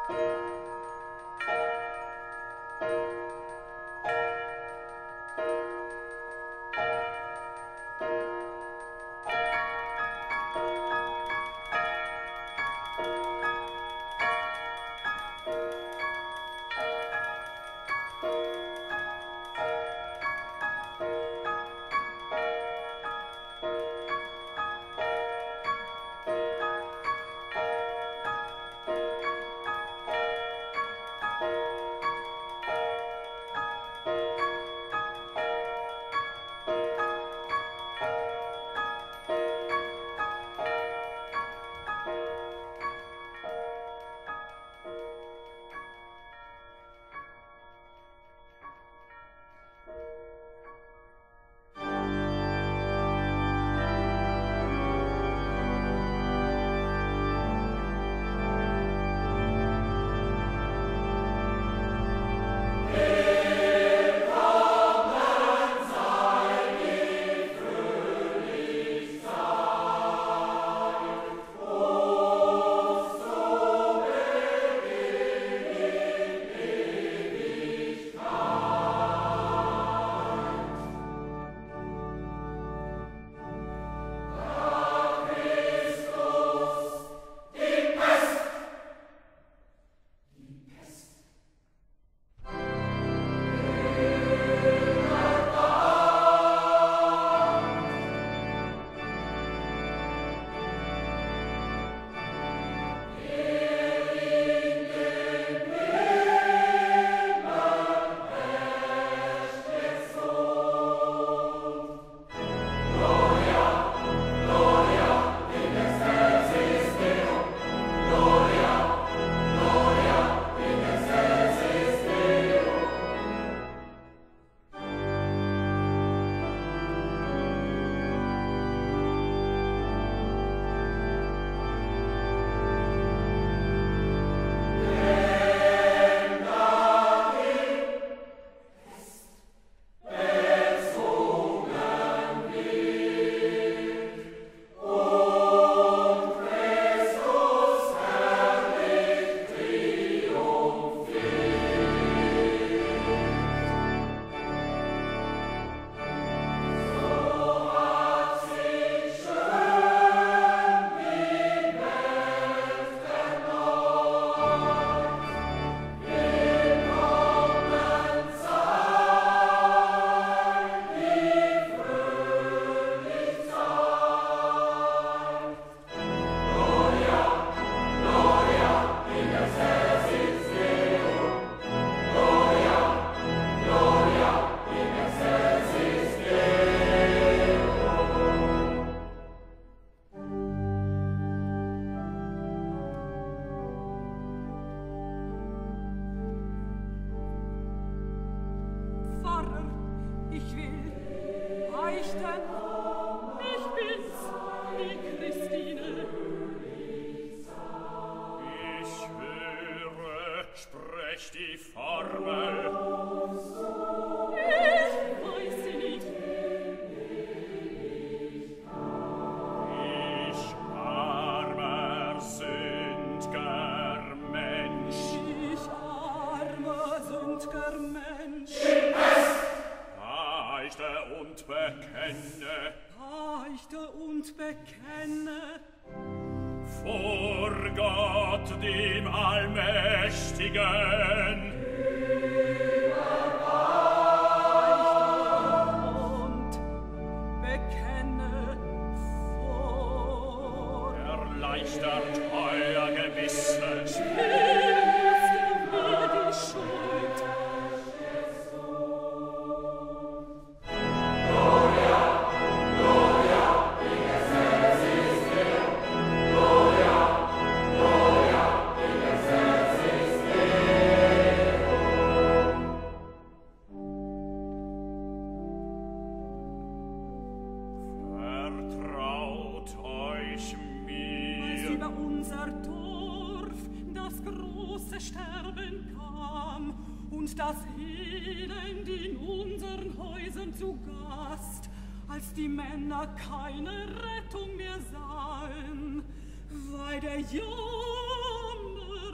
Keine Rettung mehr sahen, weil der Jammer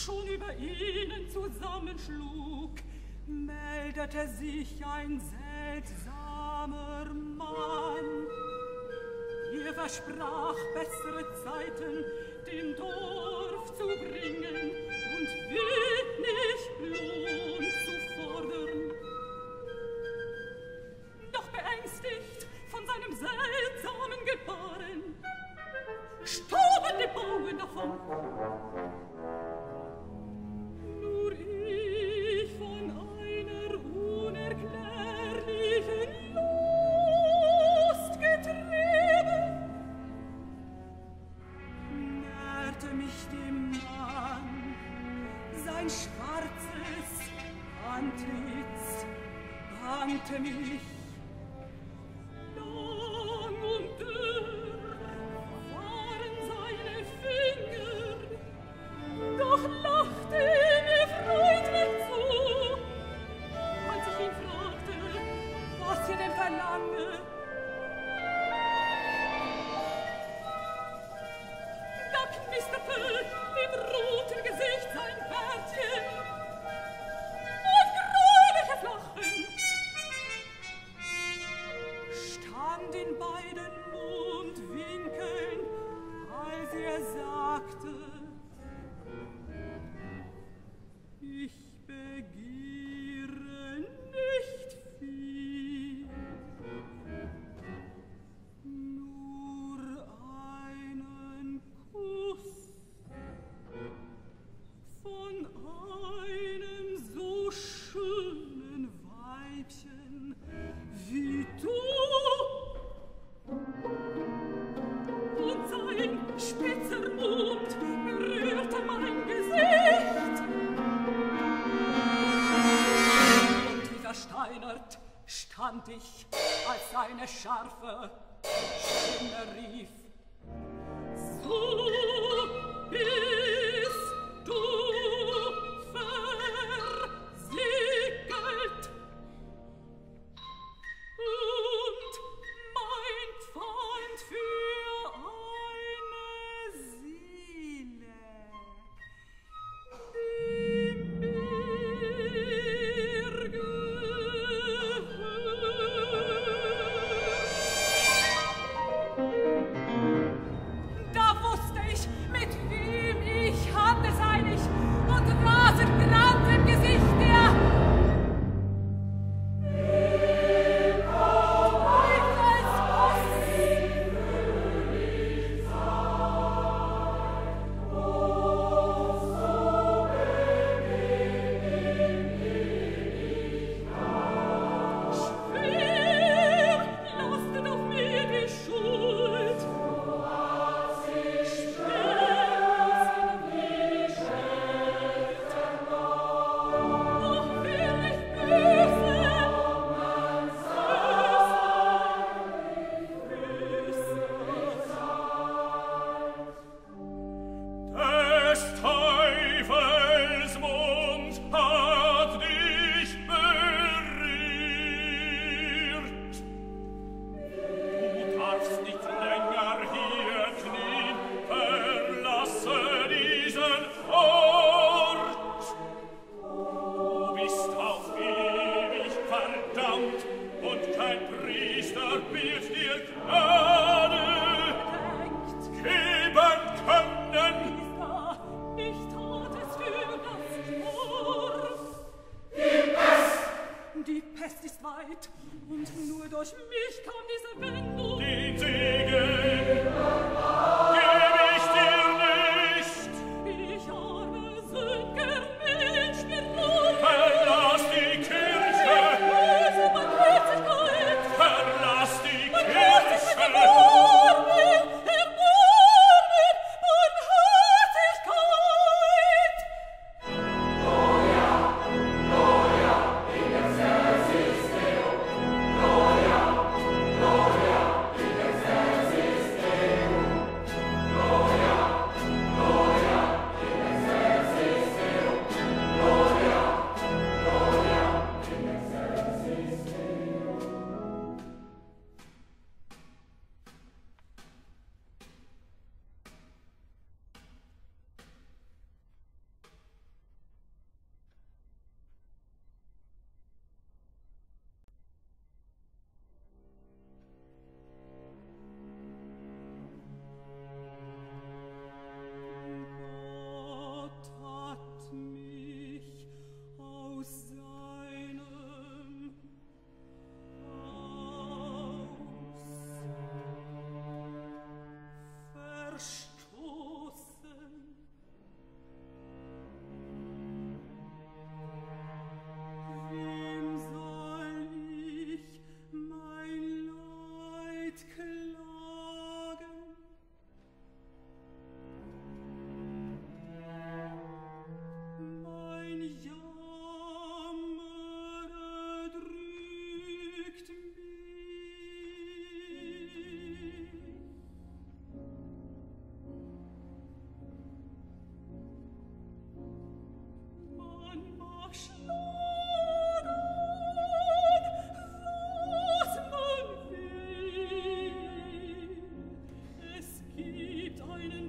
schon über ihnen zusammenschlug, meldete sich ein seltsamer Mann. Er versprach bessere Zeiten dem Dorf zu bringen und wenig Lohn zu fordern. Doch beängstigt von seinem seltsamen Gebaren stoben die Bauern davon. Nur ich von einer unerklärlichen Lust getrieben, näherte mich dem Mann. Sein schwarzes Antlitz bannte mich. Lang und dürr waren seine Finger, doch lachte mir freundlich zu, als ich ihn fragte, was er denn verlange. Da knisterte im roten Gesicht sein Bärtchen und grauliches Lachen stand in beiden Mundwinkeln, als er sagte: Ich begehre nicht viel, nur einen Kuss von einem so schönen Weibchen wie du. Und sein spitzer Mund berührte mein Gesicht. Und wie versteinert stand ich, als seine scharfe Stimme rief: So bist du versickelt. Und mein Pfand für eine Seele, die mir gehört.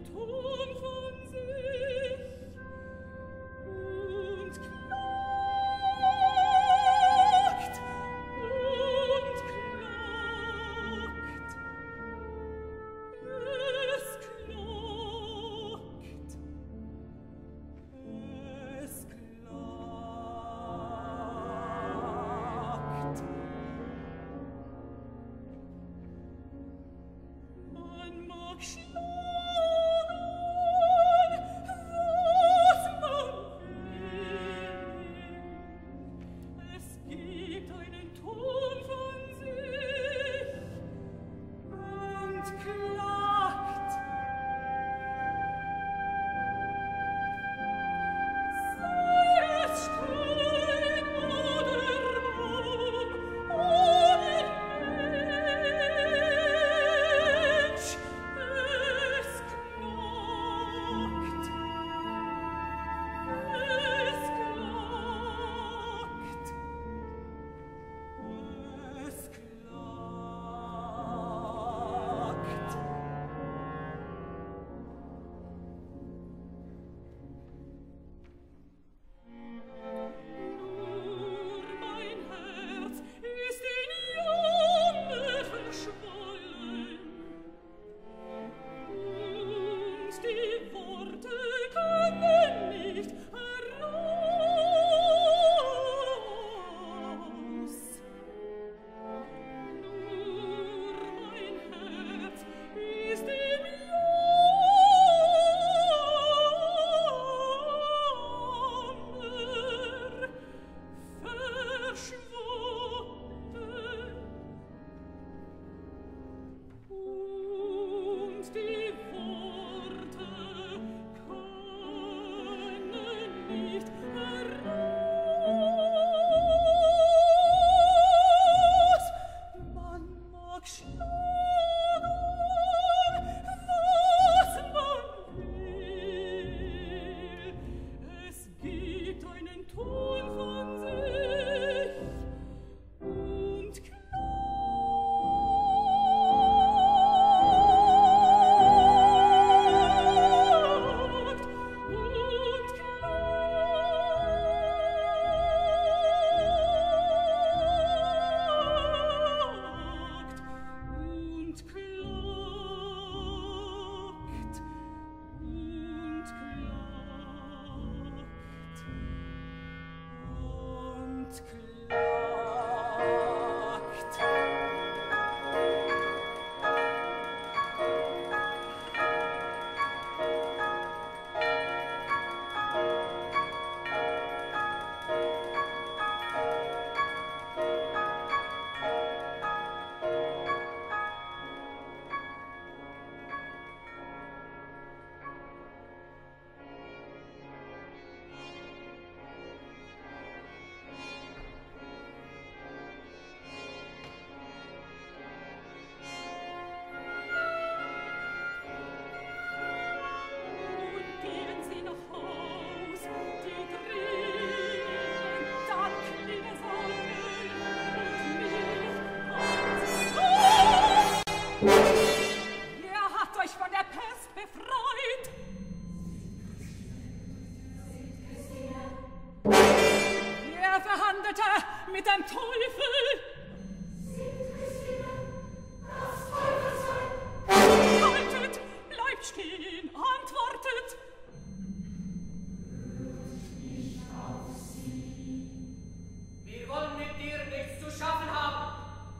mit dem Teufel. Haltet, bleibt stehen, antwortet. Wir wollen mit dir nichts zu schaffen haben.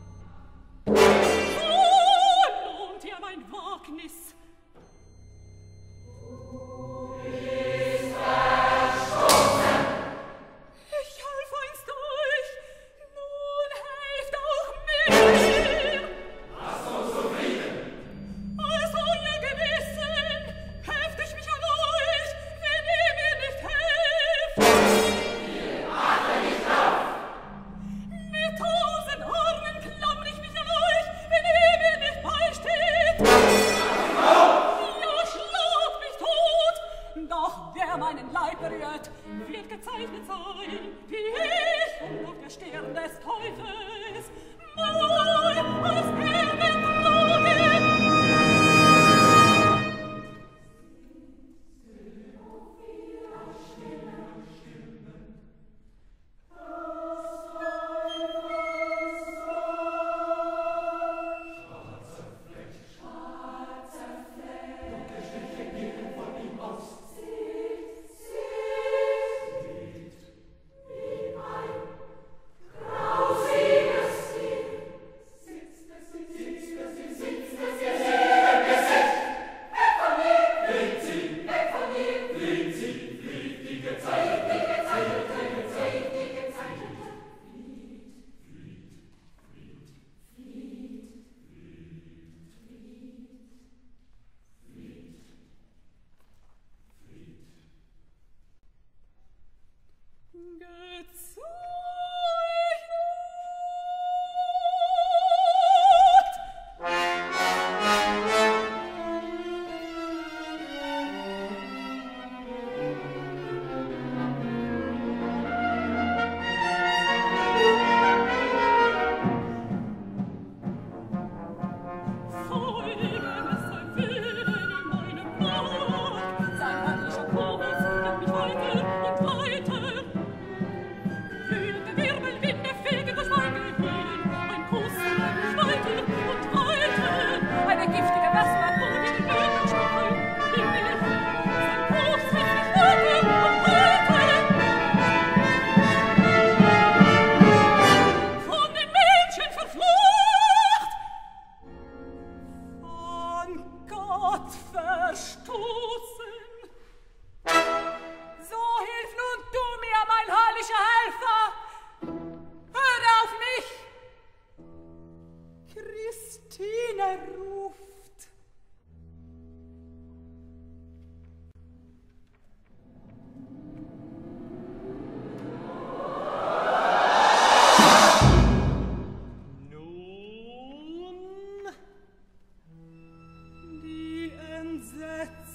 So lohnt ihr mein Wagnis. Meinen Leib berührt, wird gezeichnet sein, wie ich und auf der Stirn des Teufels mal als Erdentrogen.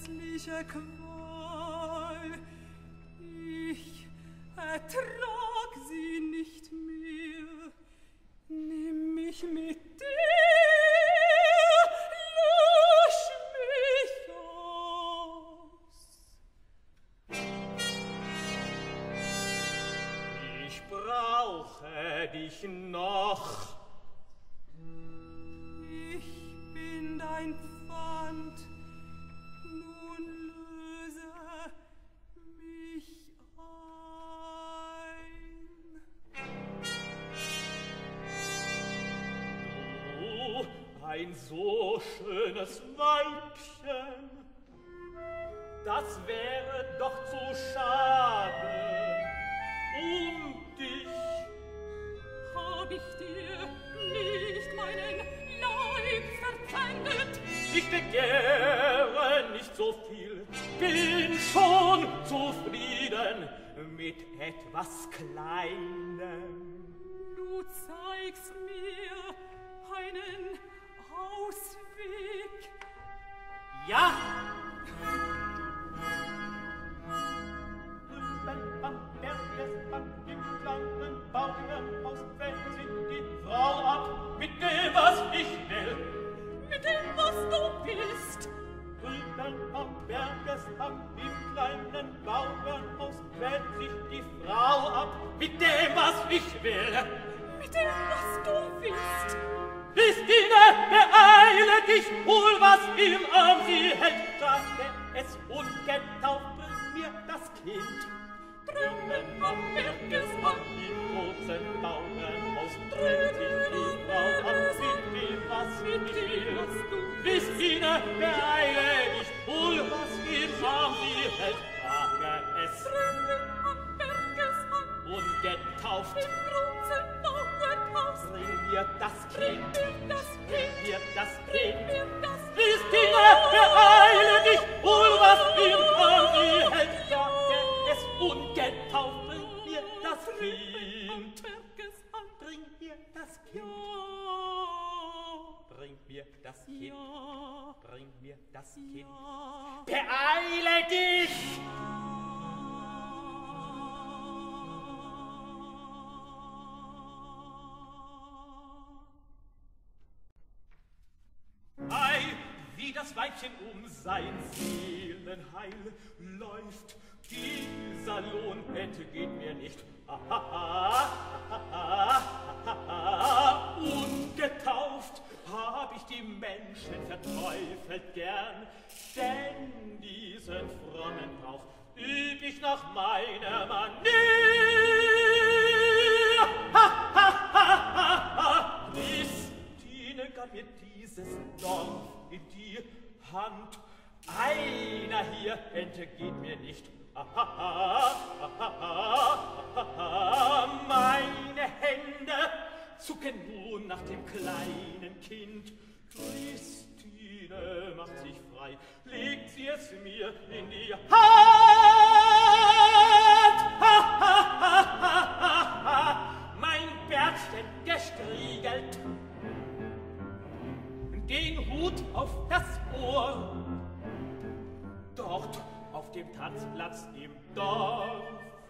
grässliche Qual. Ich ertrag sie nicht mehr. Nimm mich mit dir, lösch mich aus. Ich brauche dich noch. Ich bin dein Pfand, nun löse mich ein. Du, ein so schönes Weibchen, das wäre doch zu schade um dich. Hab ich dir nicht meinen Leib verpfändet? Ich begehre nicht so viel, bin schon zufrieden mit etwas Kleinem. Du zeigst mir einen Ausweg. Ja! Am Bergesbank im kleinen Bauernhaus fällt sich die Frau ab mit dem, was ich will. Mit dem, was du willst. Drüben am Bergeshang im kleinen Bauernhaus quält sich die Frau ab mit dem, was ich will. Mit dem, was du willst. Christine, beeile dich, hol, was im Arm sie hält, trage es ungetauft, bring mir das Kind. Drüben am Bergeshang im großen Bauernhaus quält sich die Frau ab mit dem, was ich will. Christine, beeile dich, hol, was im Arm sie hält, trage es Drüben am Bergeshang ungetauft. im großen Bauernhaus. Bring mir das Kind, Bring mir das bring Kind. mir das Bring Kind. mir das Christine, beeile dich, hol, was im Arm sie hält, trage es ungetauft, bring mir das Kind. Bring mir das Kind. Bring mir das Kind. Bring mir das Kind. Beeile dich! Ei, wie das Weibchen um sein Seelenheil läuft, dieser Lohn entgeht mir nicht. Ungetauft hab ich die Menschen verteufelt gern, denn diesen frommen Brauch üb ich nach meiner Manier. Christine gab mir dieses Dorf in die Hand. Einer hier entgeht mir nicht. Meine Hände zucken nun nach dem kleinen Kind. Christine macht sich frei, legt sie es mir in die Hand. Mein Bärtchen gestriegelt, den Hut auf das Ohr. Dort auf dem Tanzplatz im Dorf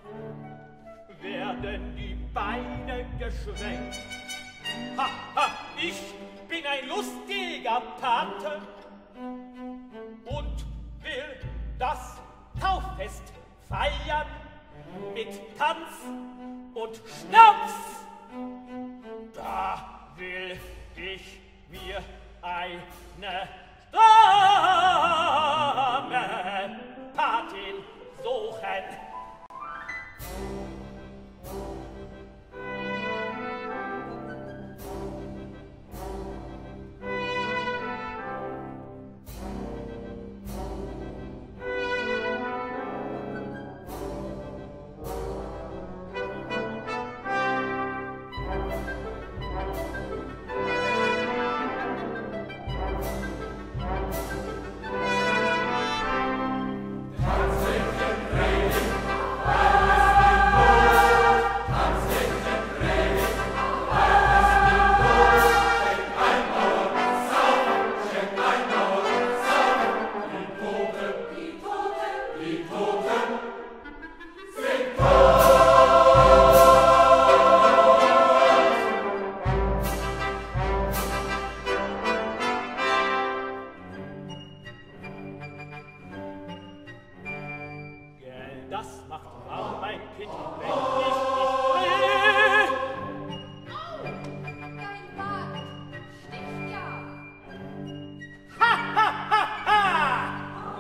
werden die Beine geschwenkt. Ich bin ein lustiger Pate und will das Tauffest feiern mit Tanz und Schnaps. Da will ich mir eine stramme Patin suchen. das macht warm, mein Kind, wenn ich dich Au! Dein Bart sticht ja! Ha, ha, ha, ha!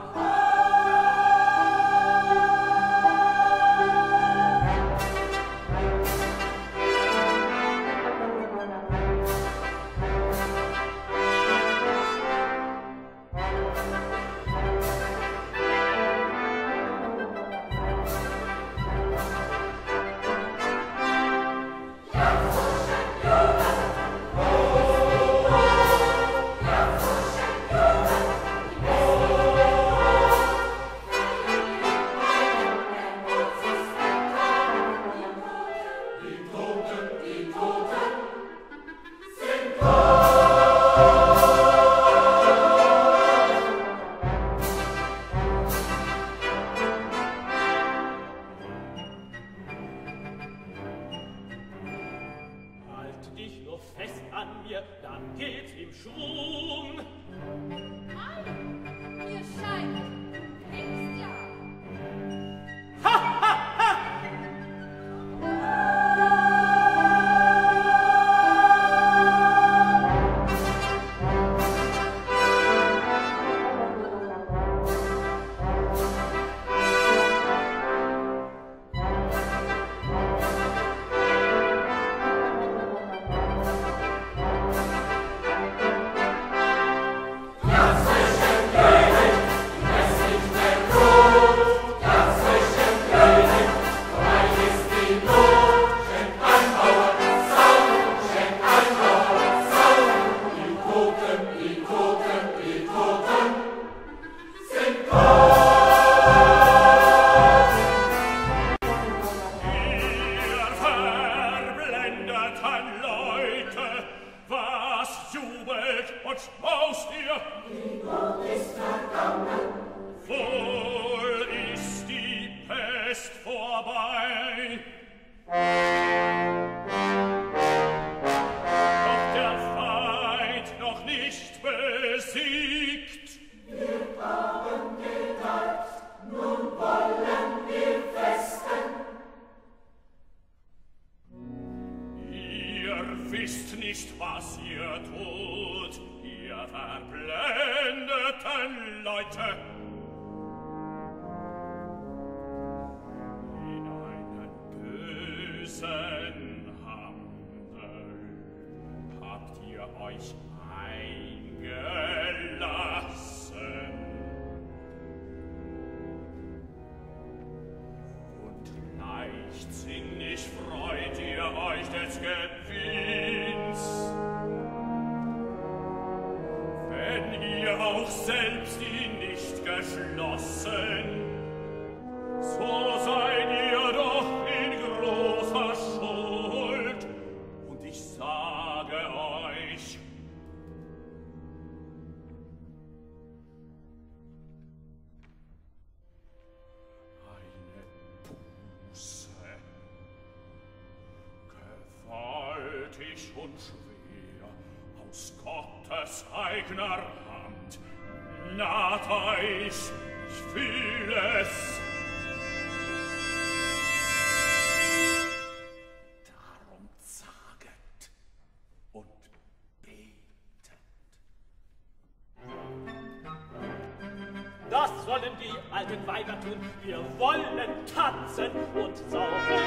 Wir wollen tanzen und saufen.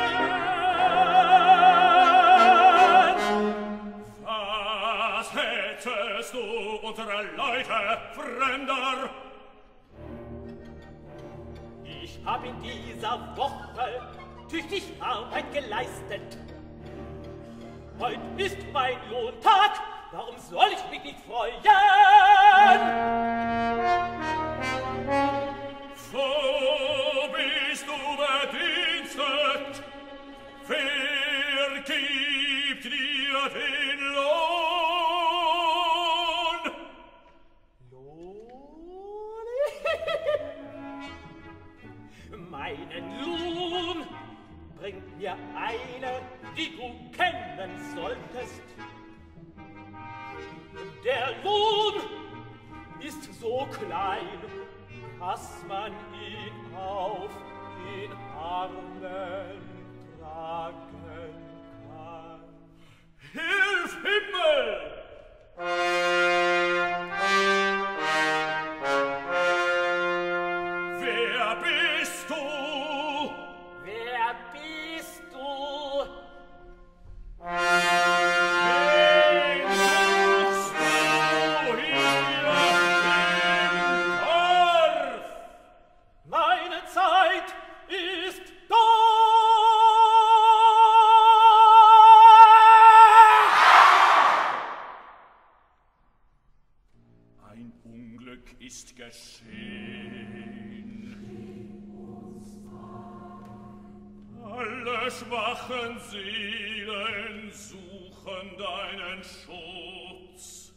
Was hättest du unsere Leute, Fremder? Ich hab in dieser Woche tüchtig Arbeit geleistet. Heut ist mein Lohntag, warum soll ich mich nicht freuen? So bist du bedienstet, wer gibt dir den Lohn? Lohn? Meinen Lohn bringt mir eine, die du kennen solltest. Der Lohn ist so klein, dass man ihn auf in Armen tragen kann. Hilf, Himmel! Wer bist du? Wer bist du? Wen suchst du hier im Dorf? Meine Zeit ist da! Ein Unglück ist geschehen. Alle schwachen Seelen suchen deinen Schutz.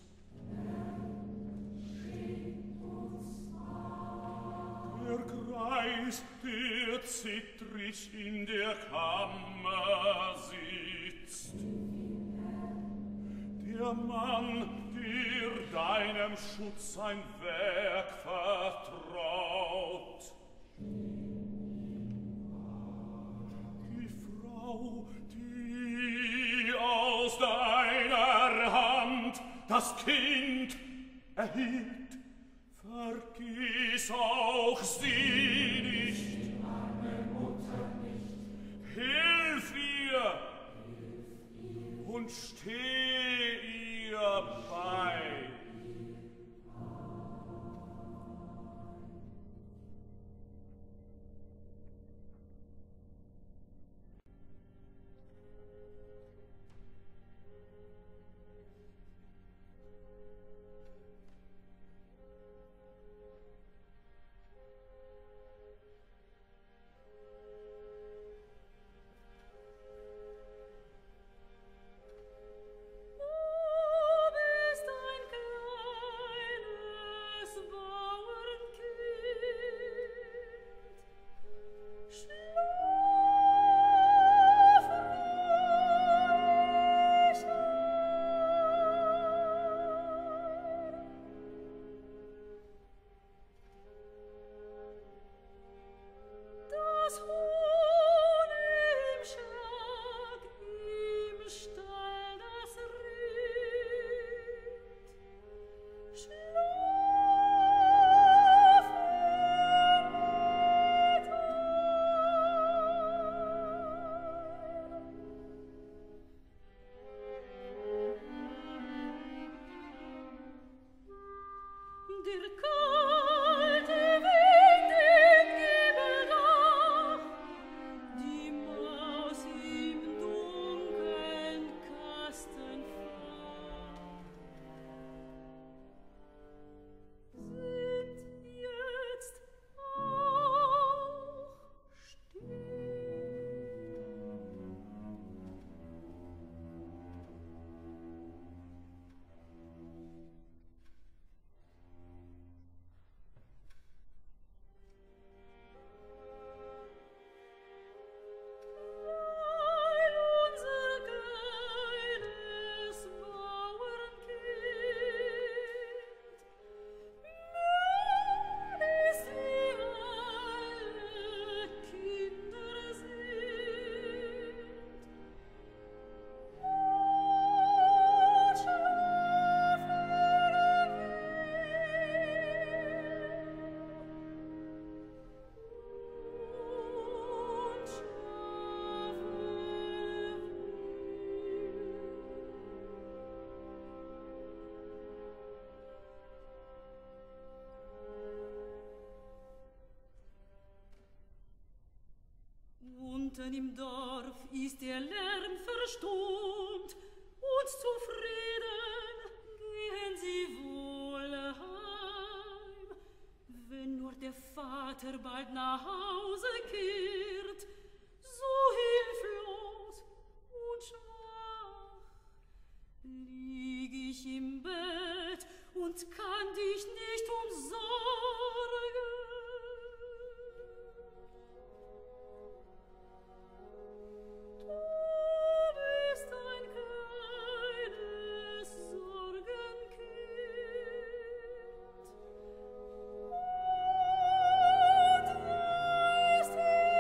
Der Greis, der zittrig in der Kammer sitzt. Der Mann, der deinem Schutz sein Werk vertraut. Die Frau, die aus deiner Hand das Kind erhielt, vergiss auch sie nicht. Meine Mutter nicht. Hilf ihr und steh ihr bei. Unten im Dorf ist der Lärm verstummt, und zufrieden gehen sie wohl heim. Wenn nur der Vater bald nach Hause kehrt, so hilflos und schwach, lieg ich im Bett und kann dich nicht umsorgen. Ist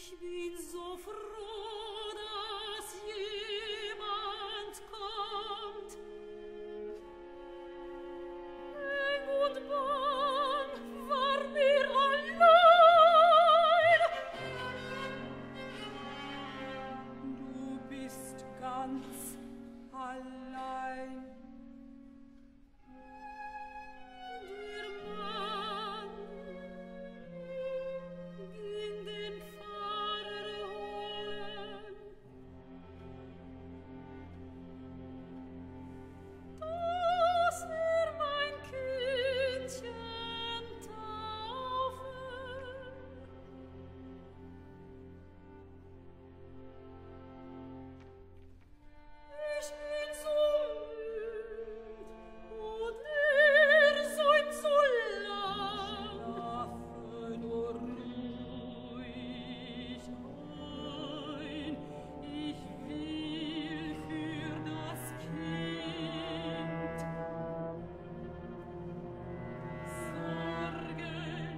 Ich bin so froh, dass jemand kommt. Eng und bang war mir allein. Du bist ganz allein. Der Mann ging den Pfarrer holen, dass mein Kindchen taufen. Ich bin so müd und seid so lang. Schlafe nur ruhig ein. Ich will für das Kind sorgen.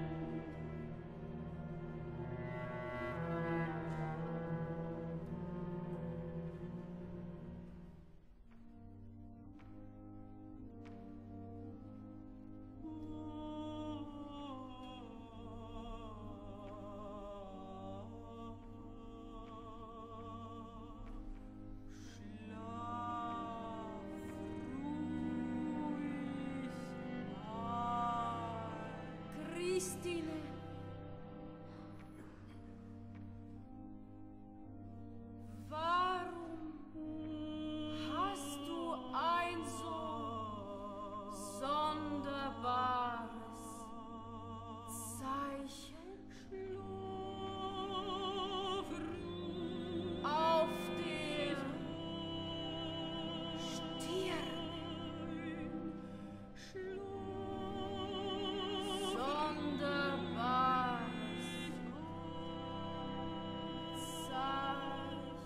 Christine, warum hast du ein so sonderbares Zeichen auf der Stirn? Sonderbares Zeichen.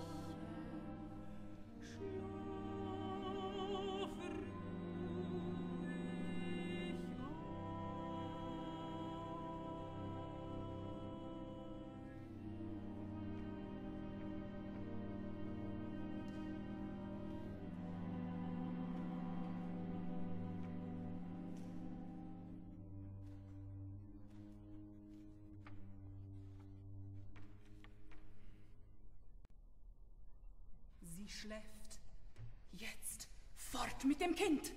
Sie schläft. Jetzt fort mit dem Kind.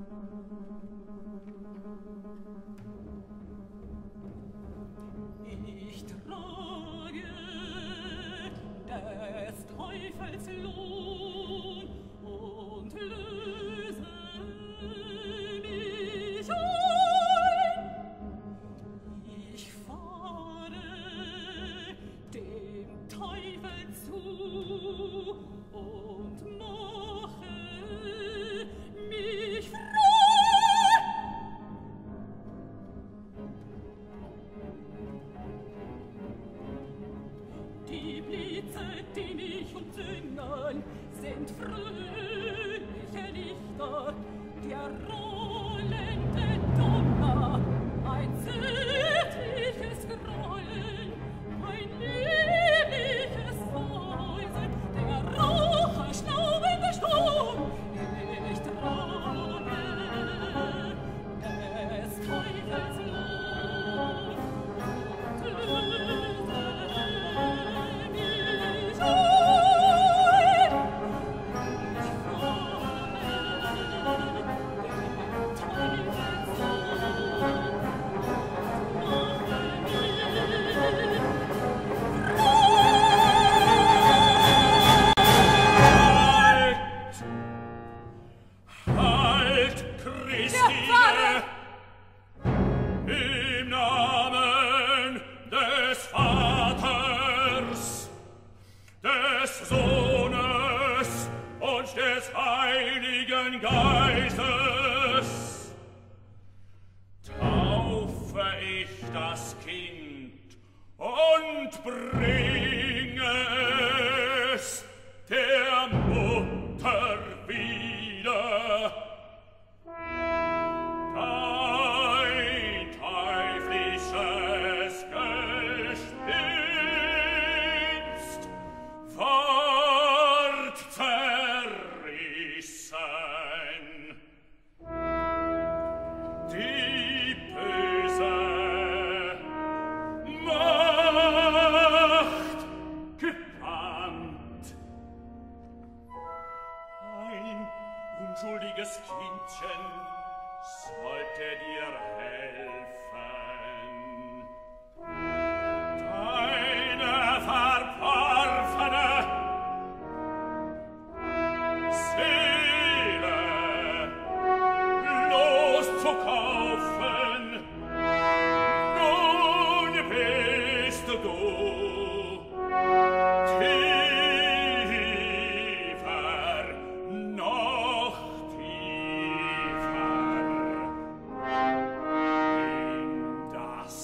Ich trage des Teufels Lohn und löse mich ein. Ich fahre dem Teufel zu und mache mich frei. Die Blitze, die mich umzüngen, sind fröhliche Lichter, der rollende Donner, ein zärtliches Grollen, ein liebliches Säuseln, der Raucher schnaubende Sturm. Ich trage des Teufels Lohn und löse mich ein. Ich dir helfen. Deine verworfene Seele loszukaufen, nun bist du tiefer, noch tiefer in das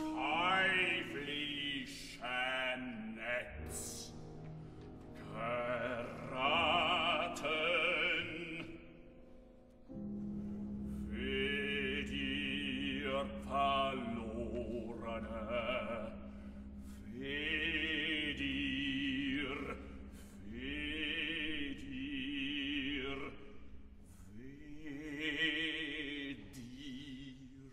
teuflische Netz geraten. Weh dir, Verlorene, weh dir, weh dir, weh dir,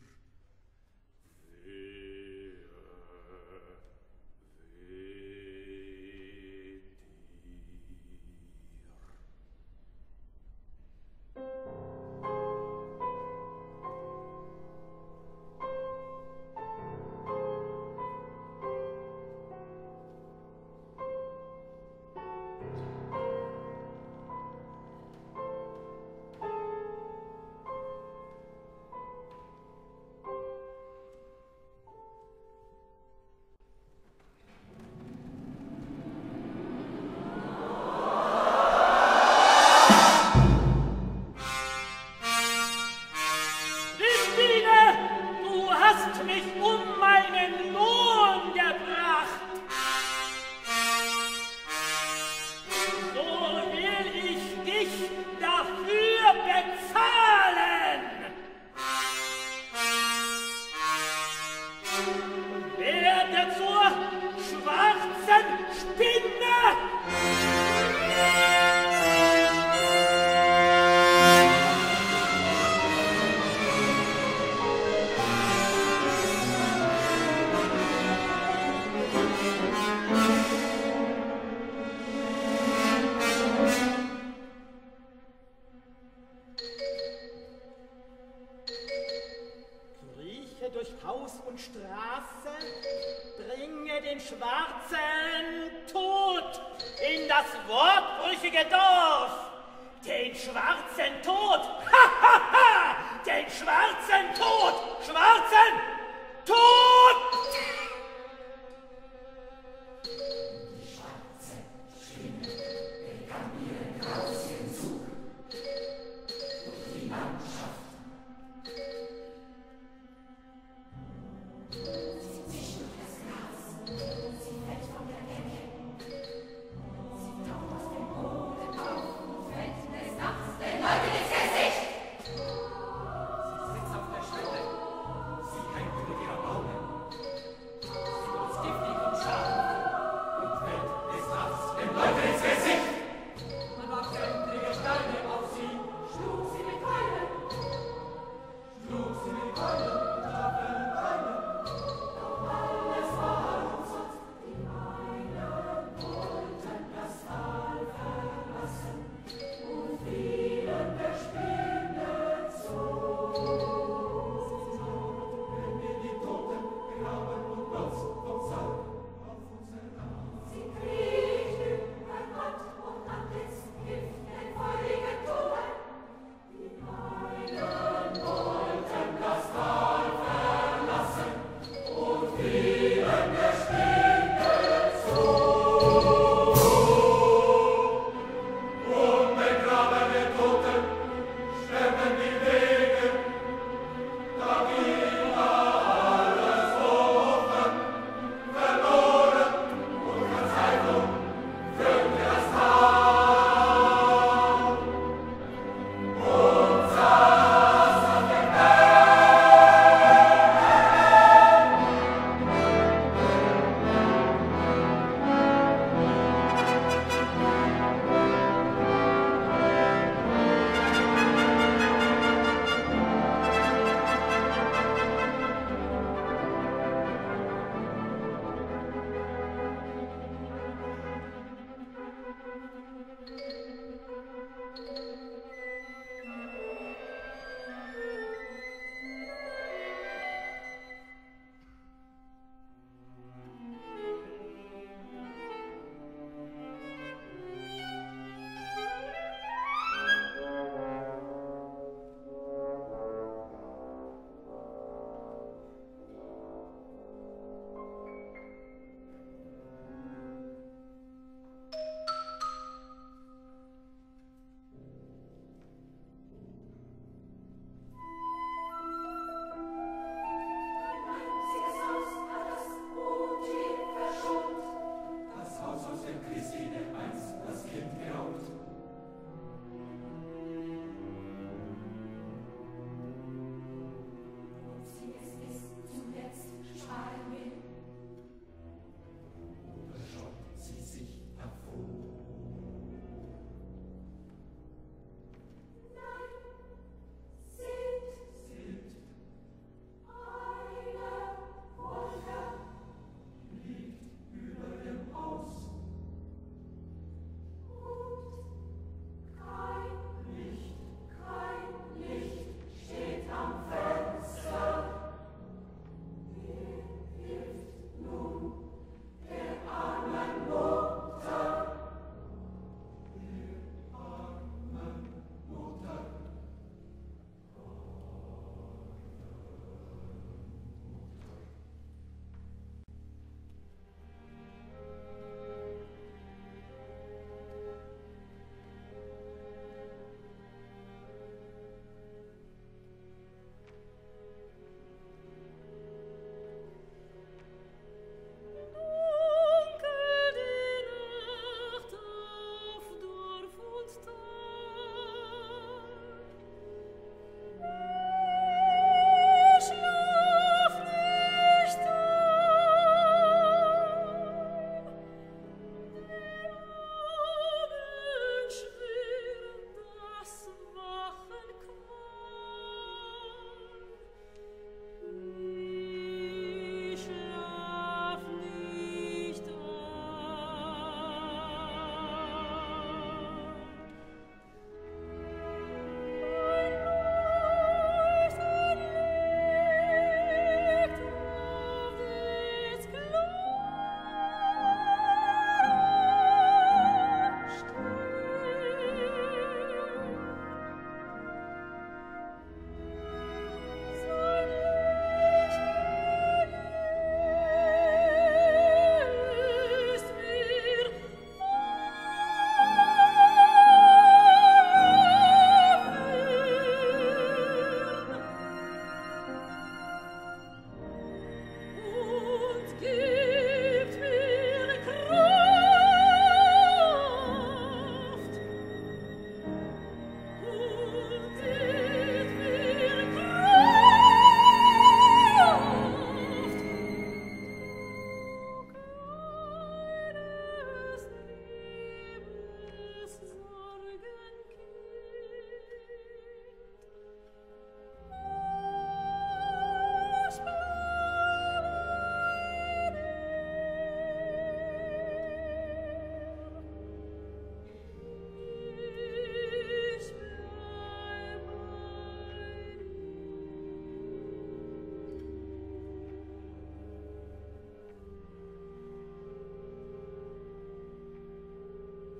Christine, du hast mich um meinen Lohn gebracht. So will ich dich dafür bezahlen. Werde zur schwarzen Spinne. Krieche durch Haus und Straße, bringe den schwarzen Tod in das wortbrüchige Dorf. Den schwarzen Tod! Ha, ha, ha! Den schwarzen Tod! Schwarzen Tod!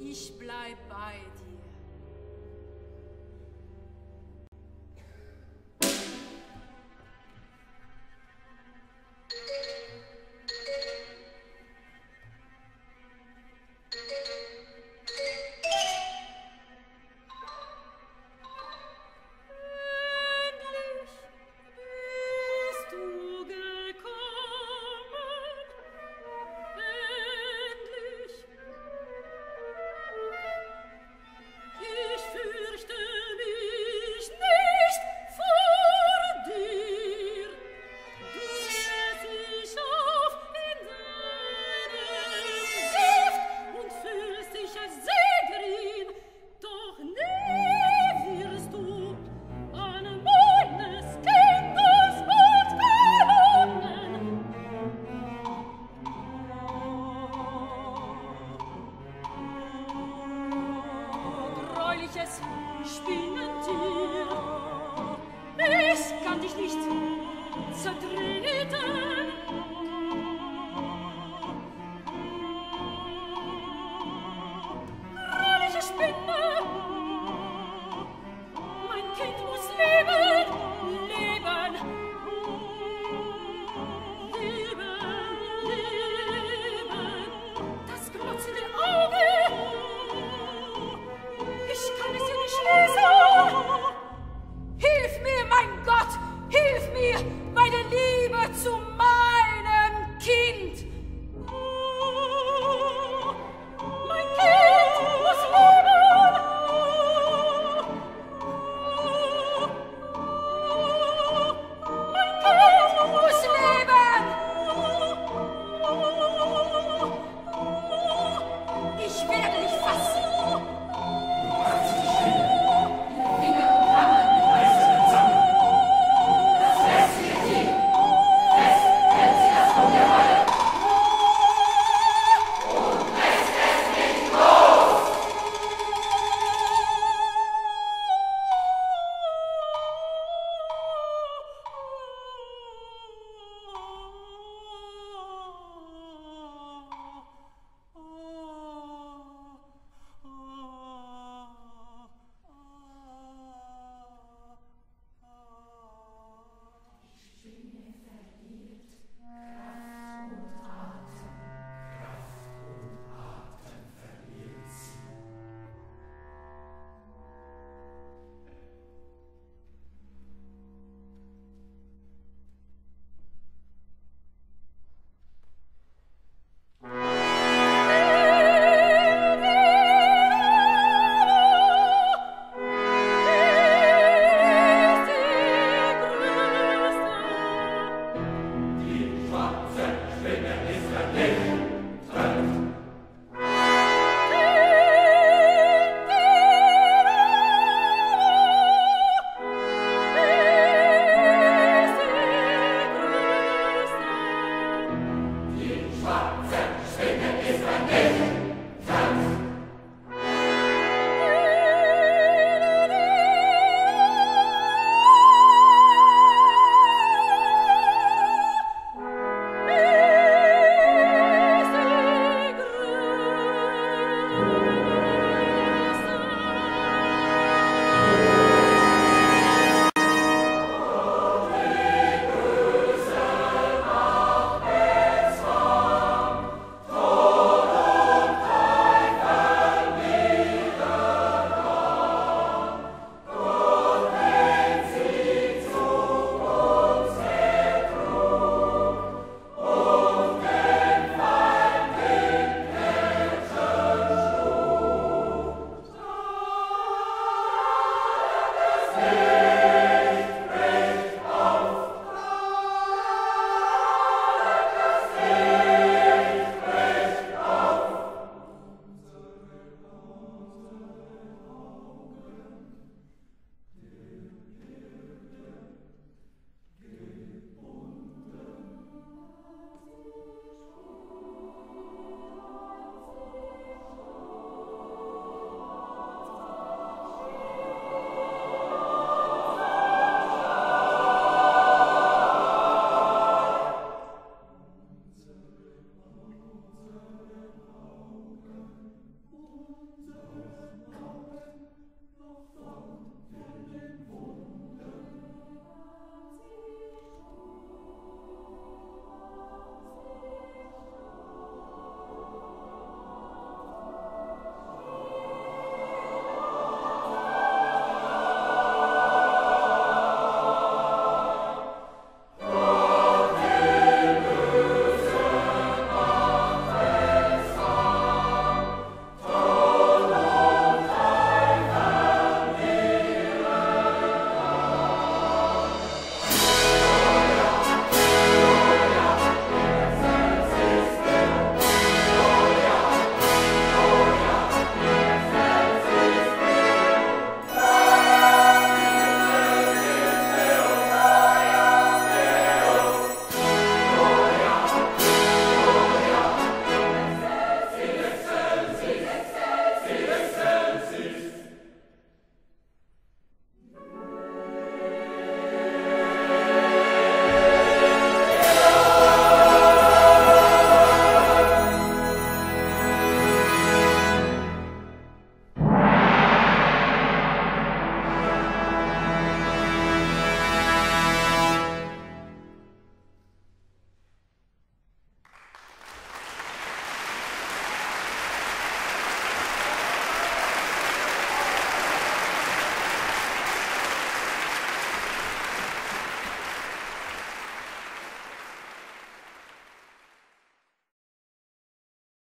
Ich bleib bei dir. Spinnentier, ich kann dich nicht zertreten.